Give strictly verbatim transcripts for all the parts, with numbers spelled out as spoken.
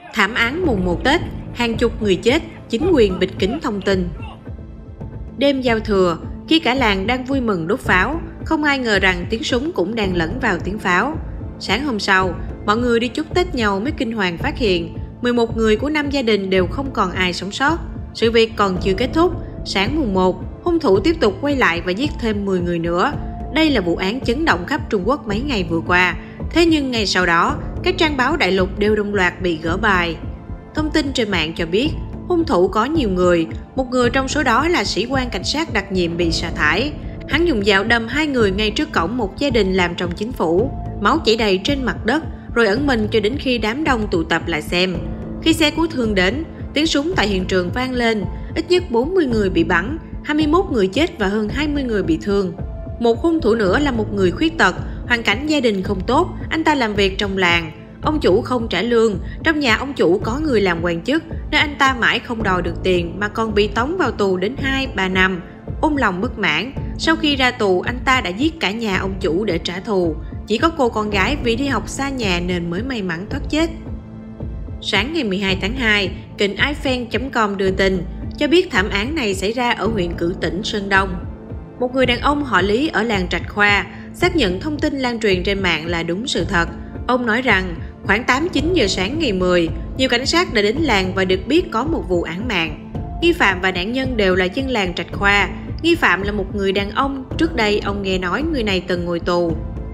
Thảm án mùng một Tết, hàng chục người chết, chính quyền bịt kín thông tin. Đêm giao thừa, khi cả làng đang vui mừng đốt pháo, không ai ngờ rằng tiếng súng cũng đang lẫn vào tiếng pháo. Sáng hôm sau, mọi người đi chúc Tết nhau mới kinh hoàng phát hiện mười một người của năm gia đình đều không còn ai sống sót. Sự việc còn chưa kết thúc, sáng mùng một, hung thủ tiếp tục quay lại và giết thêm mười người nữa. Đây là vụ án chấn động khắp Trung Quốc mấy ngày vừa qua. Thế nhưng ngày sau đó, các trang báo đại lục đều đồng loạt bị gỡ bài. Thông tin trên mạng cho biết, hung thủ có nhiều người, một người trong số đó là sĩ quan cảnh sát đặc nhiệm bị sa thải. Hắn dùng dao đâm hai người ngay trước cổng một gia đình làm trong chính phủ. Máu chảy đầy trên mặt đất, rồi ẩn mình cho đến khi đám đông tụ tập lại xem. Khi xe cứu thương đến, tiếng súng tại hiện trường vang lên, ít nhất bốn mươi người bị bắn, hai mươi mốt người chết và hơn hai mươi người bị thương. Một hung thủ nữa là một người khuyết tật, hoàn cảnh gia đình không tốt, anh ta làm việc trong làng. Ông chủ không trả lương, trong nhà ông chủ có người làm quan chức nên anh ta mãi không đòi được tiền mà còn bị tống vào tù đến hai ba năm. Ôm lòng bất mãn, sau khi ra tù anh ta đã giết cả nhà ông chủ để trả thù. Chỉ có cô con gái vì đi học xa nhà nên mới may mắn thoát chết. Sáng ngày mười hai tháng hai, kênh i fan chấm com đưa tin, cho biết thảm án này xảy ra ở huyện Cử Tỉnh, Sơn Đông. Một người đàn ông họ Lý ở làng Trạch Khoa xác nhận thông tin lan truyền trên mạng là đúng sự thật. Ông nói rằng, khoảng tám chín giờ sáng ngày mười, nhiều cảnh sát đã đến làng và được biết có một vụ án mạng. Nghi phạm và nạn nhân đều là dân làng Trạch Khoa. Nghi phạm là một người đàn ông, trước đây ông nghe nói người này từng ngồi tù.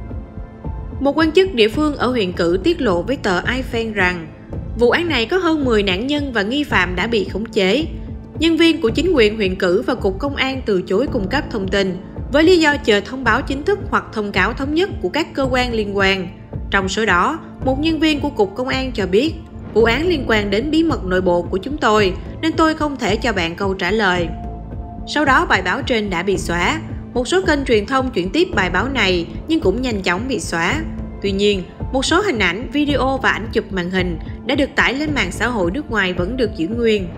Một quan chức địa phương ở huyện Cử tiết lộ với tờ i fan rằng, vụ án này có hơn mười nạn nhân và nghi phạm đã bị khống chế. Nhân viên của chính quyền huyện Cử và Cục Công an từ chối cung cấp thông tin, với lý do chờ thông báo chính thức hoặc thông cáo thống nhất của các cơ quan liên quan. Trong số đó, một nhân viên của Cục Công an cho biết, vụ án liên quan đến bí mật nội bộ của chúng tôi, nên tôi không thể cho bạn câu trả lời. Sau đó bài báo trên đã bị xóa. Một số kênh truyền thông chuyển tiếp bài báo này nhưng cũng nhanh chóng bị xóa. Tuy nhiên, một số hình ảnh, video và ảnh chụp màn hình đã được tải lên mạng xã hội nước ngoài vẫn được giữ nguyên.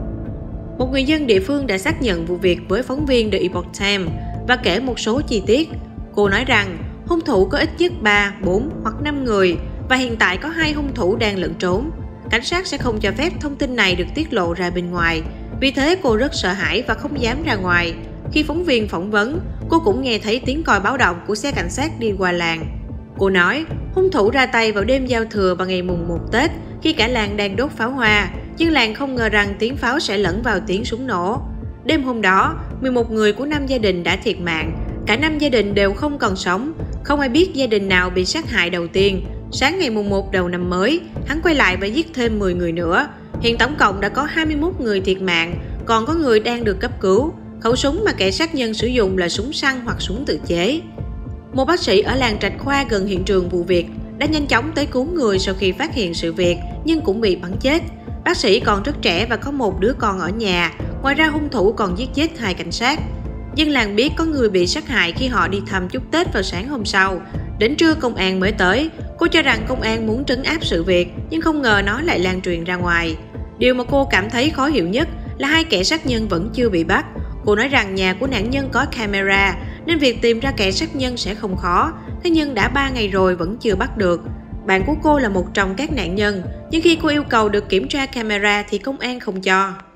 Một người dân địa phương đã xác nhận vụ việc với phóng viên The Epoch Times và kể một số chi tiết. Cô nói rằng, hung thủ có ít nhất ba, bốn hoặc năm người và hiện tại có hai hung thủ đang lẫn trốn. Cảnh sát sẽ không cho phép thông tin này được tiết lộ ra bên ngoài. Vì thế cô rất sợ hãi và không dám ra ngoài. Khi phóng viên phỏng vấn, cô cũng nghe thấy tiếng còi báo động của xe cảnh sát đi qua làng. Cô nói, hung thủ ra tay vào đêm giao thừa và ngày mùng một Tết khi cả làng đang đốt pháo hoa. Nhưng làng không ngờ rằng tiếng pháo sẽ lẫn vào tiếng súng nổ. Đêm hôm đó, mười một người của năm gia đình đã thiệt mạng. Cả năm gia đình đều không còn sống. Không ai biết gia đình nào bị sát hại đầu tiên. Sáng ngày mùng một đầu năm mới, hắn quay lại và giết thêm mười người nữa. Hiện tổng cộng đã có hai mươi mốt người thiệt mạng, còn có người đang được cấp cứu. Khẩu súng mà kẻ sát nhân sử dụng là súng săn hoặc súng tự chế. Một bác sĩ ở làng Trạch Khoa gần hiện trường vụ việc đã nhanh chóng tới cứu người sau khi phát hiện sự việc nhưng cũng bị bắn chết. Bác sĩ còn rất trẻ và có một đứa con ở nhà. Ngoài ra hung thủ còn giết chết hai cảnh sát. Dân làng biết có người bị sát hại khi họ đi thăm chúc Tết vào sáng hôm sau. Đến trưa công an mới tới. Cô cho rằng công an muốn trấn áp sự việc nhưng không ngờ nó lại lan truyền ra ngoài. Điều mà cô cảm thấy khó hiểu nhất là hai kẻ sát nhân vẫn chưa bị bắt. Cô nói rằng nhà của nạn nhân có camera nên việc tìm ra kẻ sát nhân sẽ không khó. Thế nhưng đã ba ngày rồi vẫn chưa bắt được. Bạn của cô là một trong các nạn nhân, nhưng khi cô yêu cầu được kiểm tra camera thì công an không cho.